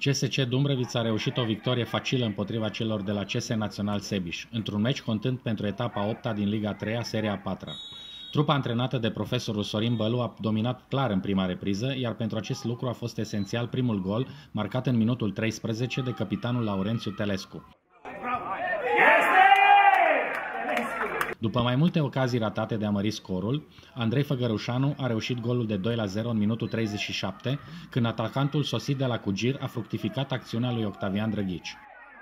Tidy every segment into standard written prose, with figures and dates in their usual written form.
CSC Dumbrăvița a reușit o victorie facilă împotriva celor de la CS Național Sebiș, într-un meci contând pentru etapa 8-a din Liga 3-a, seria 4-a. Trupa antrenată de profesorul Sorin Bălu a dominat clar în prima repriză, iar pentru acest lucru a fost esențial primul gol, marcat în minutul 13 de capitanul Laurențiu Telescu. După mai multe ocazii ratate de a mări scorul, Andrei Făgărușanu a reușit golul de 2-0 în minutul 37, când atacantul sosit de la Cugir a fructificat acțiunea lui Octavian Drăghici.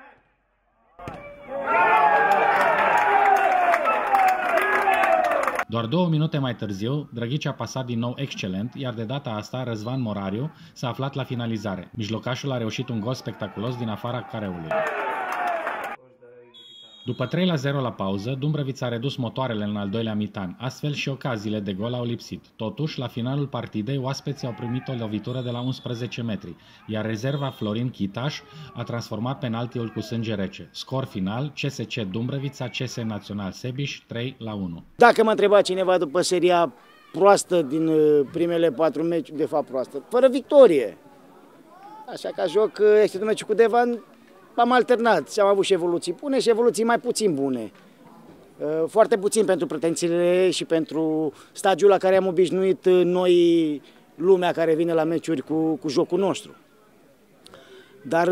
Doar 2 minute mai târziu, Drăghici a pasat din nou excelent, iar de data asta Răzvan Morariu s-a aflat la finalizare. Mijlocașul a reușit un gol spectaculos din afara careului. După 3-0 la pauză, Dumbrăvița a redus motoarele în al doilea mitan, astfel și ocaziile de gol au lipsit. Totuși, la finalul partidei, oaspeții au primit o lovitură de la 11 metri, iar rezerva Florin Chitaș a transformat penaltiul cu sânge rece. Scor final, CSC Dumbrăvița, CS Național Sebiș, 3-1. Dacă mă întreba cineva după seria proastă din primele 4 meciuri, de fapt proastă, fără victorie. Așa ca joc, este meciul cu Devan, am alternat și am avut și evoluții bune și evoluții mai puțin bune. Foarte puțin pentru pretențiile și pentru stadiul la care am obișnuit noi, lumea care vine la meciuri cu jocul nostru. Dar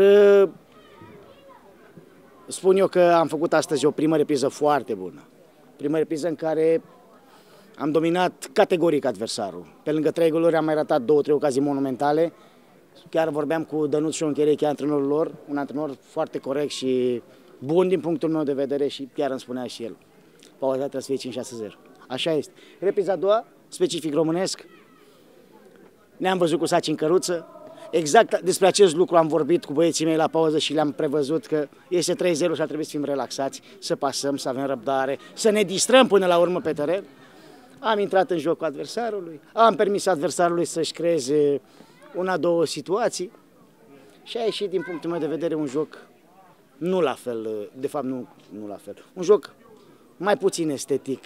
spun eu că am făcut astăzi o primă repriză foarte bună. Primă repriză în care am dominat categoric adversarul. Pe lângă 3 goluri am mai ratat 2-3 ocazii monumentale. Chiar vorbeam cu Dănuț Șoncherechi, antrenorul lor, un antrenor foarte corect și bun din punctul meu de vedere și chiar îmi spunea și el. Pauza trebuie să fie 5-6-0. Așa este. Repriza a doua, specific românesc. Ne-am văzut cu saci în căruță. Exact despre acest lucru am vorbit cu băieții mei la pauză și le-am prevăzut că este 3-0 și ar trebui să fim relaxați, să pasăm, să avem răbdare, să ne distrăm până la urmă pe teren. Am intrat în jocul adversarului, am permis adversarului să-și creeze una-două situații și a ieșit din punctul meu de vedere un joc nu la fel, de fapt nu la fel, un joc mai puțin estetic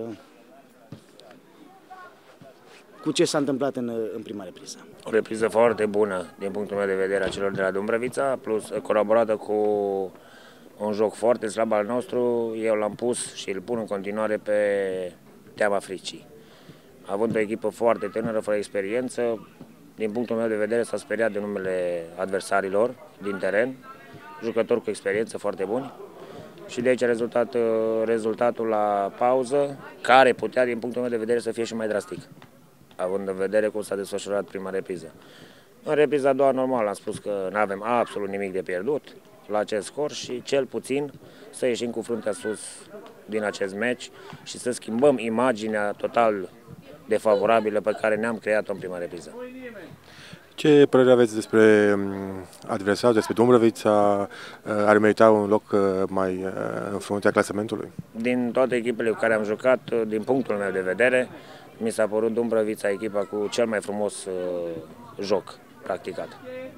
cu ce s-a întâmplat în prima repriză. O repriză foarte bună din punctul meu de vedere a celor de la Dumbrăvița, plus colaborată cu un joc foarte slab al nostru, eu l-am pus și îl pun în continuare pe teama fricii. Având o echipă foarte tânără, fără experiență, din punctul meu de vedere s-a speriat de numele adversarilor din teren, jucători cu experiență foarte buni și de aici a rezultat rezultatul la pauză, care putea din punctul meu de vedere să fie și mai drastic, având în vedere cum s-a desfășurat prima repriză. În repriza a doua, normal, am spus că nu avem absolut nimic de pierdut la acest scor și cel puțin să ieșim cu fruntea sus din acest meci și să schimbăm imaginea total defavorabilă pe care ne-am creat-o în prima repriză. Ce părere aveți despre adversarul, despre Dumbrăvița? Ar merita un loc mai în fruntea clasamentului? Din toate echipele cu care am jucat, din punctul meu de vedere, mi s-a părut Dumbrăvița echipa cu cel mai frumos joc practicat.